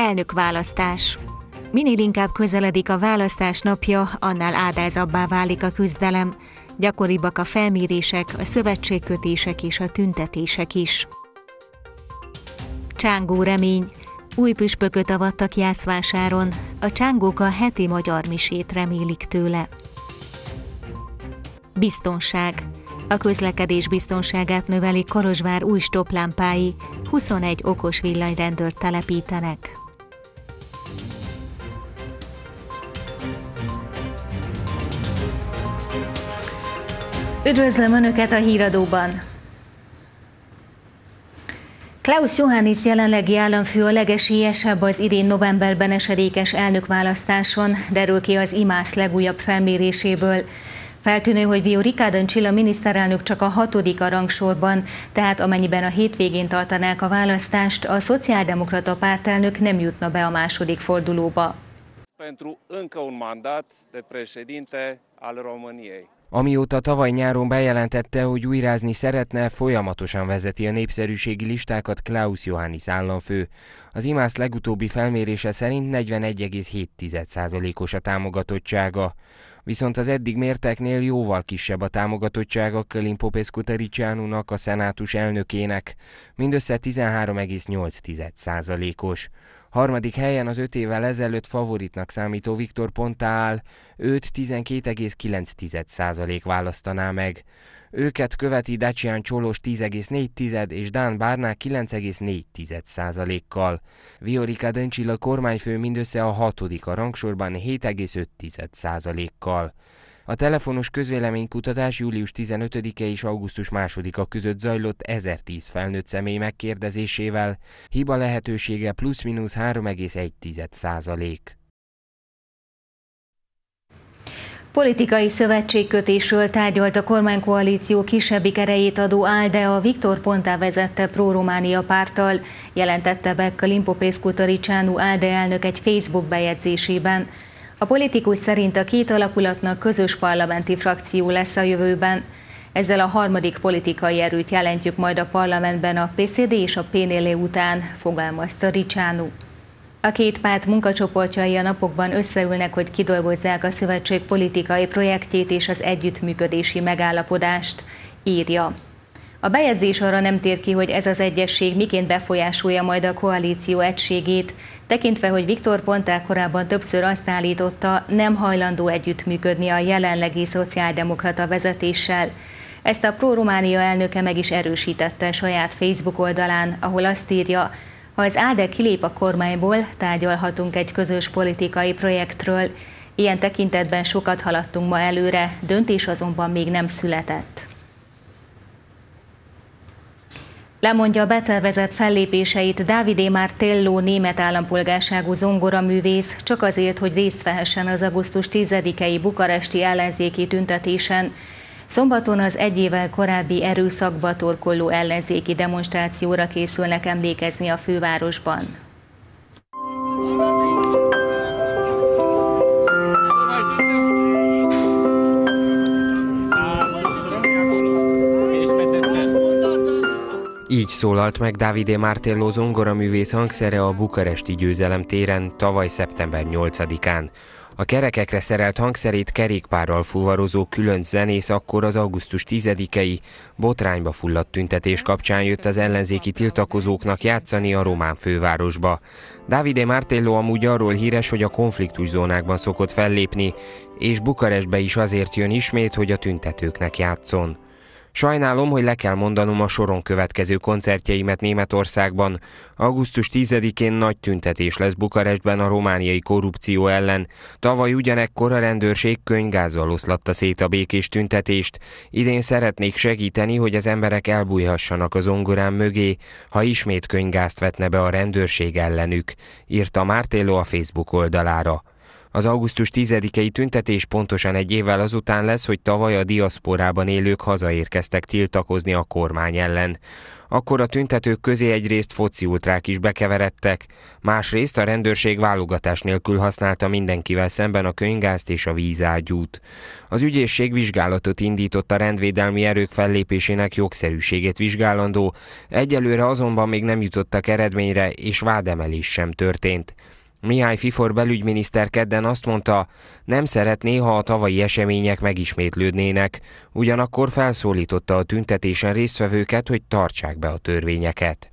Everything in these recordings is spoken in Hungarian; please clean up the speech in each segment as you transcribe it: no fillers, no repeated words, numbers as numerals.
Elnökválasztás. Minél inkább közeledik a választás napja, annál áldázabbá válik a küzdelem. Gyakoribbak a felmérések, a szövetségkötések és a tüntetések is. Csángó remény. Új püspököt avattak Jászvásáron. A csángók a heti magyar misét remélik tőle. Biztonság. A közlekedés biztonságát növeli Kolozsvár új stopplámpái, 21 okos villanyrendőrt telepítenek. Üdvözlöm Önöket a híradóban! Klaus Johannis jelenlegi államfő a legesélyesebb az idén novemberben esedékes elnökválasztáson, derül ki az IMAS legújabb felméréséből. Feltűnő, hogy Viorica Dăncilă miniszterelnök csak a 6. a rangsorban, tehát amennyiben a hétvégén tartanák a választást, a szociáldemokrata pártelnök nem jutna be a második fordulóba. Pentru încă un mandat de președinte al României. Amióta tavaly nyáron bejelentette, hogy újrázni szeretne, folyamatosan vezeti a népszerűségi listákat Klaus Johannis államfő. Az IMAS legutóbbi felmérése szerint 41,7%-os a támogatottsága. Viszont az eddig mérteknél jóval kisebb a támogatottsága Călin Popescu-Tăriceanu-nak, a szenátus elnökének, mindössze 13,8%-os. Harmadik helyen az 5 évvel ezelőtt favoritnak számító Victor Ponta áll, őt 12,9% választaná meg. Őket követi Dacian Csolos 10,4% és Dan Barna 9,4%-kal. Viorica Dăncilă kormányfő mindössze a 6. a rangsorban 7,5%-kal. A telefonos közvéleménykutatás július 15-e és augusztus 2-a között zajlott 1010 felnőtt személy megkérdezésével, hiba lehetősége plusz-minusz 3,1%. Politikai szövetségkötésről tárgyalt a kormánykoalíció kisebbik erejét adó ALDE a Victor Ponta vezette Pro-Románia párttal, jelentette be Călin Popescu-Tăriceanu ALDE elnök egy Facebook bejegyzésében. A politikus szerint a két alakulatnak közös parlamenti frakció lesz a jövőben. Ezzel a harmadik politikai erőt jelentjük majd a parlamentben a PSD és a PNL után, fogalmaz Tăriceanu. A két párt munkacsoportjai a napokban összeülnek, hogy kidolgozzák a szövetség politikai projektjét és az együttműködési megállapodást, írja. A bejegyzés arra nem tér ki, hogy ez az egyesség miként befolyásolja majd a koalíció egységét, tekintve, hogy Victor Ponta korábban többször azt állította, nem hajlandó együttműködni a jelenlegi szociáldemokrata vezetéssel. Ezt a Pro-Románia elnöke meg is erősítette saját Facebook oldalán, ahol azt írja, ha az ALDE kilép a kormányból, tárgyalhatunk egy közös politikai projektről. Ilyen tekintetben sokat haladtunk ma előre, döntés azonban még nem született. Lemondja a betervezett fellépéseit Davide Martello német állampolgárságú zongoraművész, csak azért, hogy részt vehessen az augusztus 10-i bukaresti ellenzéki tüntetésen. Szombaton az egy évvel korábbi erőszakba torkolló ellenzéki demonstrációra készülnek emlékezni a fővárosban. Így szólalt meg Davide Martello zongoraművész hangszere a bukaresti Győzelem téren tavaly szeptember 8-án. A kerekekre szerelt hangszerét kerékpárral fuvarozó különc zenész akkor az augusztus 10-i botrányba fulladt tüntetés kapcsán jött az ellenzéki tiltakozóknak játszani a román fővárosba. Davide Martello amúgy arról híres, hogy a konfliktuszónákban szokott fellépni, és Bukarestbe is azért jön ismét, hogy a tüntetőknek játszon. Sajnálom, hogy le kell mondanom a soron következő koncertjeimet Németországban. Augusztus 10-én nagy tüntetés lesz Bukarestben a romániai korrupció ellen. Tavaly ugyanekkor a rendőrség könyvgázzal oszlatta szét a békés tüntetést. Idén szeretnék segíteni, hogy az emberek elbújhassanak a zongorám mögé, ha ismét könyvgázt vetne be a rendőrség ellenük, írta Martello a Facebook oldalára. Az augusztus 10-i tüntetés pontosan egy évvel azután lesz, hogy tavaly a diaszporában élők hazaérkeztek tiltakozni a kormány ellen. Akkor a tüntetők közé egyrészt foci ultrák is bekeveredtek, másrészt a rendőrség válogatás nélkül használta mindenkivel szemben a könyvgázt és a vízágyút. Az ügyészség vizsgálatot indított a rendvédelmi erők fellépésének jogszerűségét vizsgálandó, egyelőre azonban még nem jutottak eredményre, és vádemelés sem történt. Mihály Fifor belügyminiszter kedden azt mondta, nem szeretné, ha a tavalyi események megismétlődnének, ugyanakkor felszólította a tüntetésen résztvevőket, hogy tartsák be a törvényeket.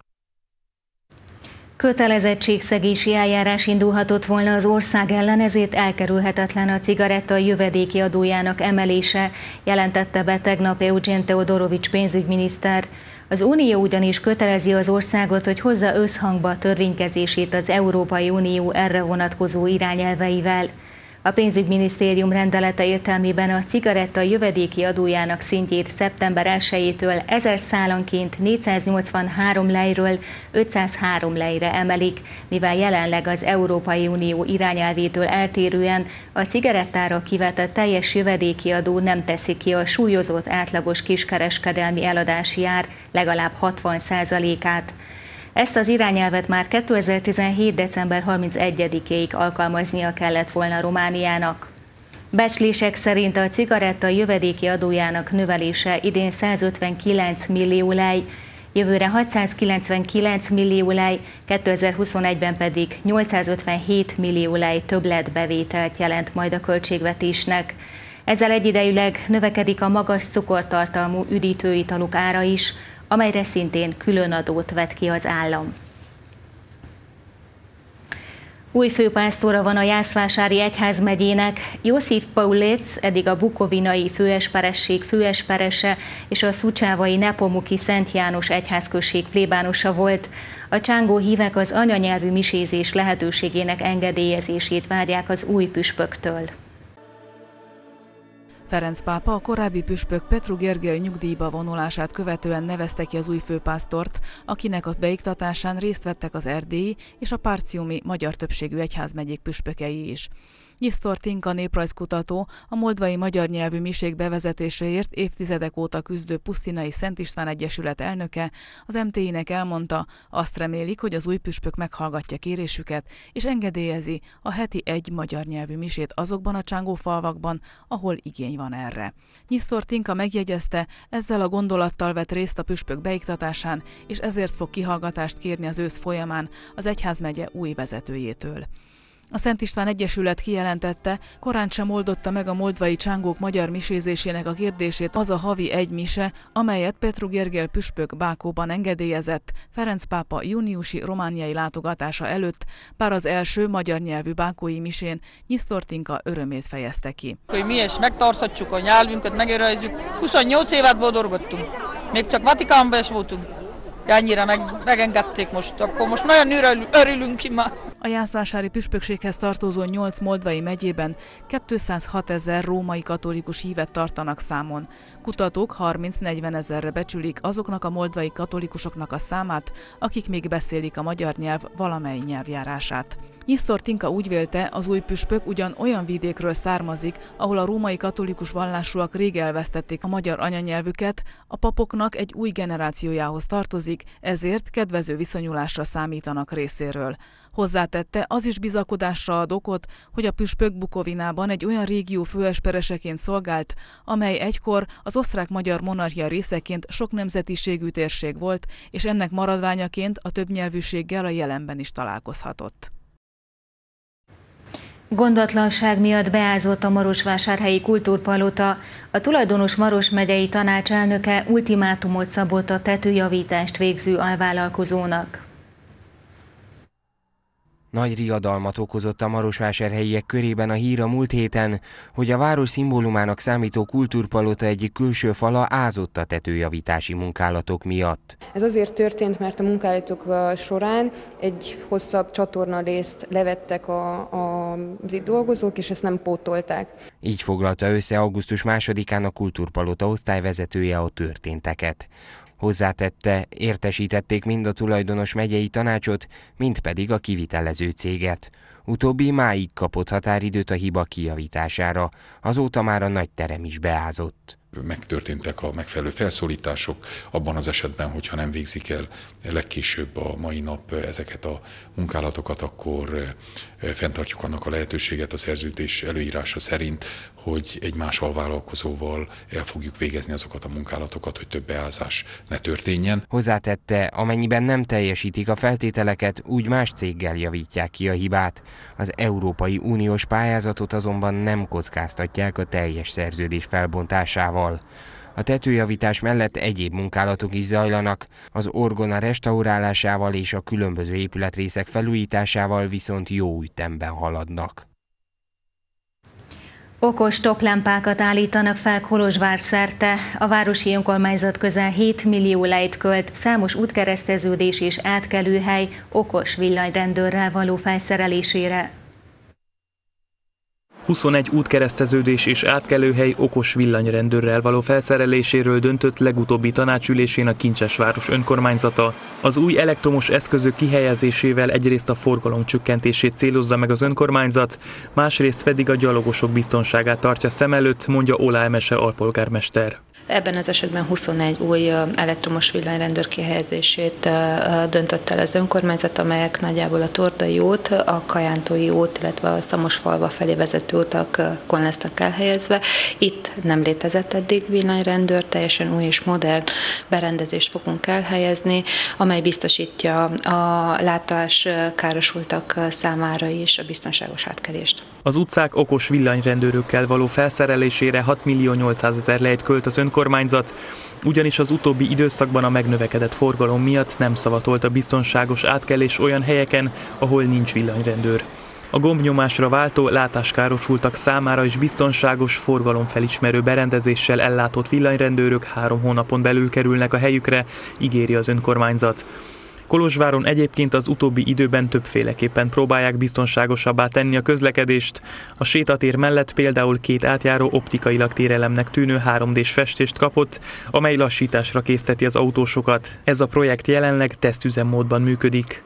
Kötelezettségszegési eljárás indulhatott volna az ország ellen, ezért elkerülhetetlen a cigaretta jövedéki adójának emelése, jelentette be tegnap Eugen Teodorovics pénzügyminiszter. Az Unió ugyanis kötelezi az országot, hogy hozza összhangba a törvénykezését az Európai Unió erre vonatkozó irányelveivel. A pénzügyminisztérium rendelete értelmében a cigaretta jövedéki adójának szintjét szeptember 1-től 1000 szálanként 483 lejről 503 lejre emelik, mivel jelenleg az Európai Unió irányelvétől eltérően a cigarettára kivetett teljes jövedéki adó nem teszi ki a súlyozott átlagos kiskereskedelmi eladási ár legalább 60%-át. Ezt az irányelvet már 2017. december 31-ig alkalmaznia kellett volna Romániának. Becslések szerint a cigaretta jövedéki adójának növelése idén 159 millió lej, jövőre 699 millió lej, 2021-ben pedig 857 millió lej többletbevételt jelent majd a költségvetésnek. Ezzel egyidejűleg növekedik a magas cukortartalmú üdítőitalok ára is, amelyre szintén külön adót vet ki az állam. Új főpásztora van a Jászvásári egyházmegyének. Josif Pauletz eddig a bukovinai főesperesség főesperese és a szucsávai Nepomuki Szent János egyházközség plébánosa volt. A csángó hívek az anyanyelvű misézés lehetőségének engedélyezését várják az új püspöktől. Ferenc pápa a korábbi püspök Petru Gergely nyugdíjba vonulását követően nevezte ki az új főpásztort, akinek a beiktatásán részt vettek az erdélyi és a párciumi magyar többségű egyházmegyék püspökei is. Nyisztor Tinka néprajzkutató, a moldvai magyar nyelvű misék bevezetéséért évtizedek óta küzdő Pusztinai Szent István Egyesület elnöke az MTI-nek elmondta, azt remélik, hogy az új püspök meghallgatja kérésüket és engedélyezi a heti egy magyar nyelvű misét azokban a csángó falvakban, ahol igény van erre. Nyisztor Tinka megjegyezte, ezzel a gondolattal vett részt a püspök beiktatásán, és ezért fog kihallgatást kérni az ősz folyamán az egyházmegye új vezetőjétől. A Szent István Egyesület kijelentette, korán sem oldotta meg a moldvai csángók magyar misézésének a kérdését az a havi egy mise, amelyet Petru Gergely püspök Bákóban engedélyezett Ferenc pápa júniusi romániai látogatása előtt, bár az első magyar nyelvű bákói misén Nyisztor Tinka örömét fejezte ki. Hogy mi is megtarthatjuk a nyelvünket, megőrizzük. 28 évet dolgoztunk, még csak Vatikánban is voltunk. Annyira megengedték most, akkor most nagyon örülünk ki már. A jászvásári püspökséghez tartozó 8 moldvai megyében 206 000 római katolikus hívet tartanak számon. Kutatók 30-40 ezerre becsülik azoknak a moldvai katolikusoknak a számát, akik még beszélik a magyar nyelv valamely nyelvjárását. Nyisztor Tinka úgy vélte, az új püspök ugyan olyan vidékről származik, ahol a római katolikus vallásúak rég elvesztették a magyar anyanyelvüket, a papoknak egy új generációjához tartozik, ezért kedvező viszonyulásra számítanak részéről. Hozzátette, az is bizakodásra ad okot, hogy a püspök Bukovinában egy olyan régió főespereseként szolgált, amely egykor az osztrák-magyar monarchia részeként sok nemzetiségű térség volt, és ennek maradványaként a többnyelvűséggel a jelenben is találkozhatott. Gondatlanság miatt beázott a marosvásárhelyi kultúrpalota. A tulajdonos Maros megyei tanács elnöke ultimátumot szabott a tetőjavítást végző alvállalkozónak. Nagy riadalmat okozott a marosvásárhelyiek körében a hír a múlt héten, hogy a város szimbólumának számító kultúrpalota egyik külső fala ázott a tetőjavítási munkálatok miatt. Ez azért történt, mert a munkálatok során egy hosszabb csatornarészt levettek az itt dolgozók, és ezt nem pótolták. Így foglalta össze augusztus 2-án a kultúrpalota osztályvezetője a történteket. Hozzátette, értesítették mind a tulajdonos megyei tanácsot, mind pedig a kivitelező céget. Utóbbi máig kapott határidőt a hiba kijavítására, azóta már a nagy terem is beázott. Megtörténtek a megfelelő felszólítások, abban az esetben, hogyha nem végzik el legkésőbb a mai nap ezeket a munkálatokat, akkor fenntartjuk annak a lehetőséget a szerződés előírása szerint, hogy egy más alvállalkozóval el fogjuk végezni azokat a munkálatokat, hogy több beázás ne történjen. Hozzátette, amennyiben nem teljesítik a feltételeket, úgy más céggel javítják ki a hibát. Az Európai Uniós pályázatot azonban nem kockáztatják a teljes szerződés felbontásával. A tetőjavítás mellett egyéb munkálatok is zajlanak, az orgona restaurálásával és a különböző épületrészek felújításával viszont jó ütemben haladnak. Okos topplámpákat állítanak fel Kolozsvár szerte. A városi önkormányzat közel 7 millió lejt költ számos útkereszteződés és átkelőhely okos villanyrendőrrel való felszerelésére. 21 útkereszteződés és átkelőhely okos villanyrendőrrel való felszereléséről döntött legutóbbi tanácsülésén a Kincsesváros önkormányzata. Az új elektromos eszközök kihelyezésével egyrészt a forgalom csökkentését célozza meg az önkormányzat, másrészt pedig a gyalogosok biztonságát tartja szem előtt, mondja Ola Emese alpolgármester. Ebben az esetben 21 új elektromos villanyrendőr kihelyezését döntött el az önkormányzat, amelyek nagyjából a Tordai út, a Kajántói út, illetve a Szamosfalva felé vezető utakon lesznek elhelyezve. Itt nem létezett eddig villanyrendőr, teljesen új és modern berendezést fogunk elhelyezni, amely biztosítja a látáskárosultak számára is a biztonságos átkelést. Az utcák okos villanyrendőrökkel való felszerelésére 6 millió 800 000 lejt költ az önkormányzat, ugyanis az utóbbi időszakban a megnövekedett forgalom miatt nem szavatolt a biztonságos átkelés olyan helyeken, ahol nincs villanyrendőr. A gombnyomásra váltó, látáskárosultak számára is biztonságos forgalomfelismerő berendezéssel ellátott villanyrendőrök 3 hónapon belül kerülnek a helyükre, ígéri az önkormányzat. Kolozsváron egyébként az utóbbi időben többféleképpen próbálják biztonságosabbá tenni a közlekedést. A sétatér mellett például 2 átjáró optikailag térelemnek tűnő 3D-s festést kapott, amely lassításra készteti az autósokat. Ez a projekt jelenleg tesztüzemmódban működik.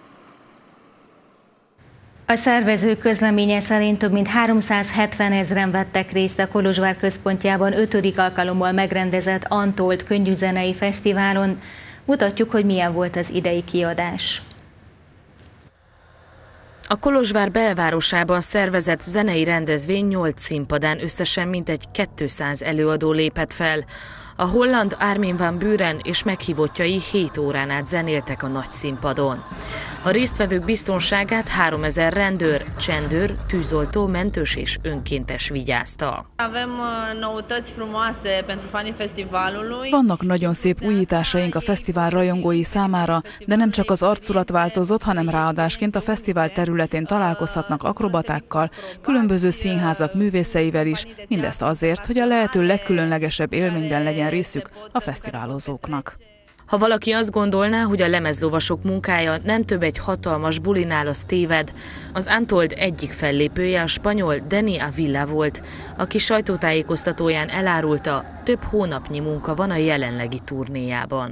A szervezők közleménye szerint több mint 370 000-en vettek részt a Kolozsvár központjában 5. alkalommal megrendezett Antold könnyűzenei fesztiválon. Mutatjuk, hogy milyen volt az idei kiadás. A Kolozsvár belvárosában szervezett zenei rendezvény 8 színpadán összesen mintegy 200 előadó lépett fel. A holland Armin van Buuren és meghívottjai 7 órán át zenéltek a nagy színpadon. A résztvevők biztonságát 3000 rendőr, csendőr, tűzoltó, mentős és önkéntes vigyázta. Vannak nagyon szép újításaink a fesztivál rajongói számára, de nem csak az arculat változott, hanem ráadásként a fesztivál területén találkozhatnak akrobatákkal, különböző színházak művészeivel is, mindezt azért, hogy a lehető legkülönlegesebb élményben legyen részük a fesztiválozóknak. Ha valaki azt gondolná, hogy a lemezlovasok munkája nem több egy hatalmas bulinál, az téved. Az Antold egyik fellépője a spanyol Dani Avila volt, aki sajtótájékoztatóján elárulta, több hónapnyi munka van a jelenlegi turnéjában.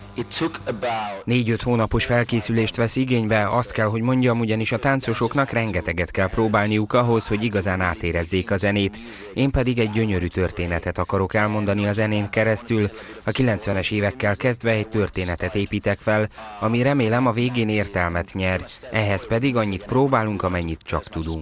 4-5 hónapos felkészülést vesz igénybe, azt kell, hogy mondjam, ugyanis a táncosoknak rengeteget kell próbálniuk ahhoz, hogy igazán átérezzék a zenét. Én pedig egy gyönyörű történetet akarok elmondani a zenén keresztül. A 90-es évekkel kezdve egy történetet építek fel, ami remélem a végén értelmet nyer. Ehhez pedig annyit próbálunk, amennyit csak tudunk.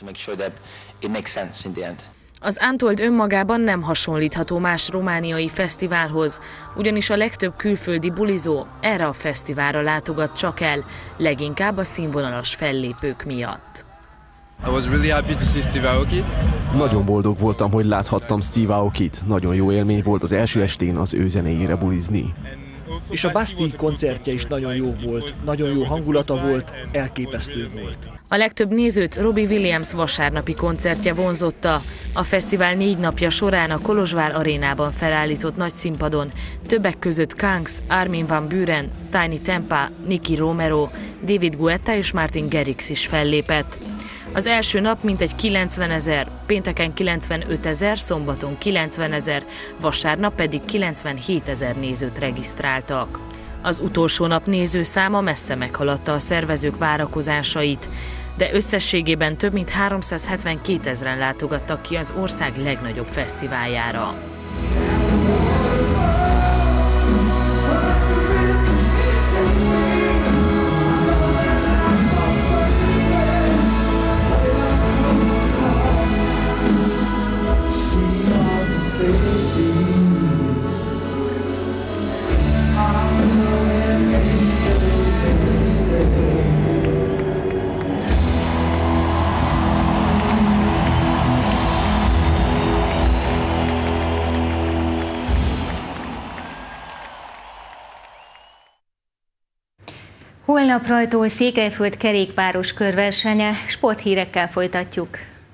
Az Antold önmagában nem hasonlítható más romániai fesztiválhoz, ugyanis a legtöbb külföldi bulizó erre a fesztiválra látogat csak el, leginkább a színvonalas fellépők miatt. Nagyon boldog voltam, hogy láthattam Steve Aokit. Nagyon jó élmény volt az első estén az ő zenéjére bulizni. És a Bastille koncertje is nagyon jó volt, nagyon jó hangulata volt, elképesztő volt. A legtöbb nézőt Robbie Williams vasárnapi koncertje vonzotta. A fesztivál 4 napja során a Kolozsvár arénában felállított nagy színpadon többek között Kangs, Armin van Buuren, Tiny Tempa, Nicky Romero, David Guetta és Martin Garrix is fellépett. Az első nap mintegy 90 000, pénteken 95 000, szombaton 90 000, vasárnap pedig 97 000 nézőt regisztráltak. Az utolsó nap nézőszáma messze meghaladta a szervezők várakozásait, de összességében több mint 372 000-en látogattak ki az ország legnagyobb fesztiváljára. Holnap rajtól Székelyföld kerékpáros körversenye, sporthírekkel folytatjuk.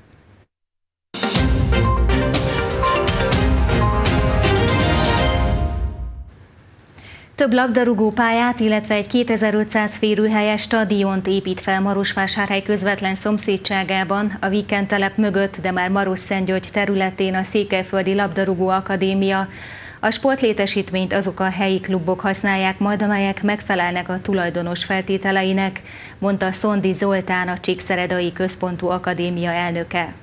Több labdarúgópályát, illetve egy 2500 férőhelyes stadiont épít fel Marosvásárhely közvetlen szomszédságában, a Víken telep mögött, de már Marosszentgyörgy területén a Székelyföldi Labdarúgó Akadémia. A sportlétesítményt azok a helyi klubok használják majd, amelyek megfelelnek a tulajdonos feltételeinek, mondta Szondi Zoltán, a Csíkszeredai Központú Akadémia elnöke.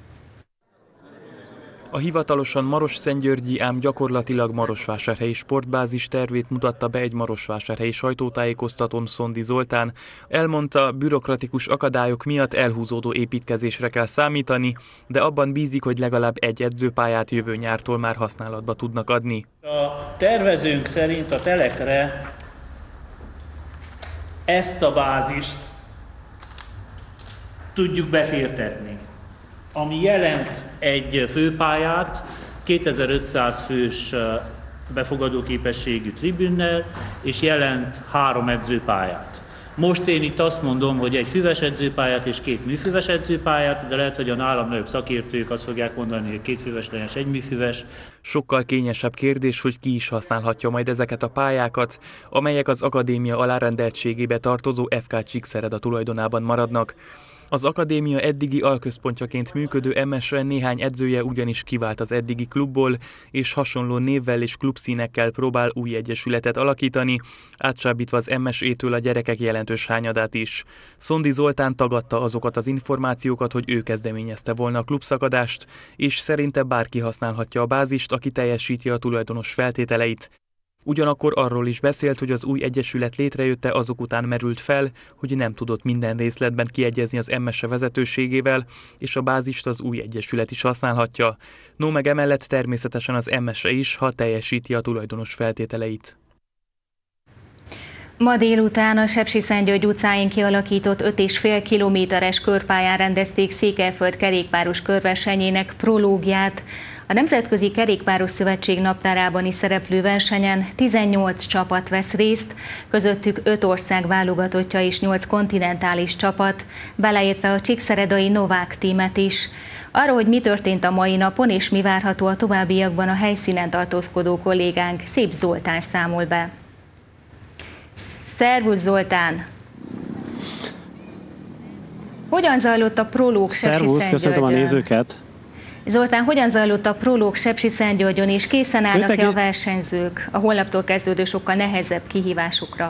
A hivatalosan Marosszentgyörgyi, ám gyakorlatilag marosvásárhelyi sportbázis tervét mutatta be egy marosvásárhelyi sajtótájékoztatón Szondi Zoltán. Elmondta, bürokratikus akadályok miatt elhúzódó építkezésre kell számítani, de abban bízik, hogy legalább egy edzőpályát jövő nyártól már használatba tudnak adni. A tervezőnk szerint a telekre ezt a bázist tudjuk befértetni, ami jelent egy főpályát, 2500 fős befogadóképességű tribünnel, és jelent 3 edzőpályát. Most én itt azt mondom, hogy egy füves edzőpályát és 2 műfüves edzőpályát, de lehet, hogy a nálam nagyobb szakértők azt fogják mondani, hogy 2 füves legyen, 1 műfüves. Sokkal kényesebb kérdés, hogy ki is használhatja majd ezeket a pályákat, amelyek az akadémia alárendeltségébe tartozó FK Csíkszereda tulajdonában maradnak. Az akadémia eddigi alközpontjaként működő MSE néhány edzője ugyanis kivált az eddigi klubból, és hasonló névvel és klubszínekkel próbál új egyesületet alakítani, átcsábítva az MSE-től a gyerekek jelentős hányadát is. Szondi Zoltán tagadta azokat az információkat, hogy ő kezdeményezte volna a klubszakadást, és szerinte bárki használhatja a bázist, aki teljesíti a tulajdonos feltételeit. Ugyanakkor arról is beszélt, hogy az új egyesület létrejötte azok után merült fel, hogy nem tudott minden részletben kiegyezni az MSE vezetőségével, és a bázist az új egyesület is használhatja. No meg emellett természetesen az MSE is, ha teljesíti a tulajdonos feltételeit. Ma délután a Sepsiszentgyörgy utcáin kialakított 5,5 kilométeres körpályán rendezték Székelyföld kerékpáros körversenyének prológiát. A Nemzetközi Kerékpáros Szövetség naptárában is szereplő versenyen 18 csapat vesz részt, közöttük 5 ország válogatottja és 8 kontinentális csapat, beleértve a csíkszeredai Novák tímet is. Arról, hogy mi történt a mai napon és mi várható a továbbiakban, a helyszínen tartózkodó kollégánk Szép Zoltán számol be. Szervusz Zoltán! Hogyan zajlott a prológ Sepsiszentgyörgyön? Szervusz, köszöntöm a nézőket! Zoltán, hogyan zajlott a prológ Sepsiszentgyörgyön, és készen állnak-e a versenyzők a holnaptól kezdődő sokkal nehezebb kihívásokra?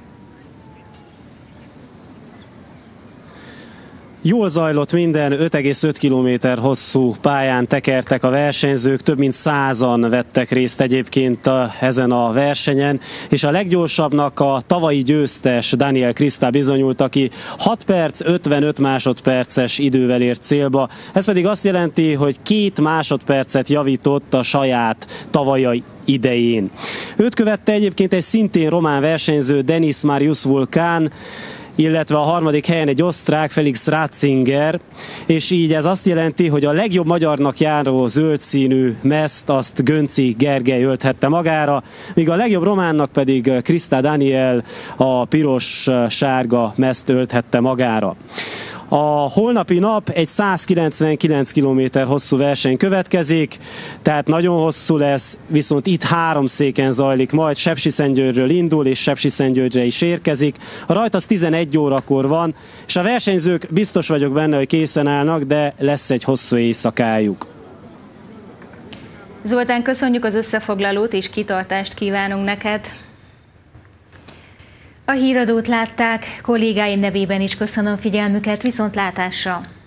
Jól zajlott minden, 5,5 kilométer hosszú pályán tekertek a versenyzők, több mint 100-an vettek részt egyébként ezen a versenyen, és a leggyorsabbnak a tavalyi győztes Daniel Krista bizonyult, aki 6 perc 55 másodperces idővel ért célba. Ez pedig azt jelenti, hogy 2 másodpercet javított a saját tavalyi idején. Őt követte egyébként egy szintén román versenyző, Denis Marius Vulkán, illetve a harmadik helyen egy osztrák, Felix Ratzinger, és így ez azt jelenti, hogy a legjobb magyarnak járó zöld színű mezt azt Gönci Gergely ölthette magára, míg a legjobb románnak pedig Krista Daniel a piros-sárga mezt ölthette magára. A holnapi nap egy 199 km hosszú verseny következik, tehát nagyon hosszú lesz, viszont itt 3 széken zajlik majd, Sepsiszentgyörgyről indul és Sepsiszentgyörgyre is érkezik. A rajt az 11 órakor van, és a versenyzők biztos vagyok benne, hogy készen állnak, de lesz egy hosszú éjszakájuk. Zoltán, köszönjük az összefoglalót, és kitartást kívánunk neked. A híradót látták, kollégáim nevében is köszönöm figyelmüket, viszontlátásra!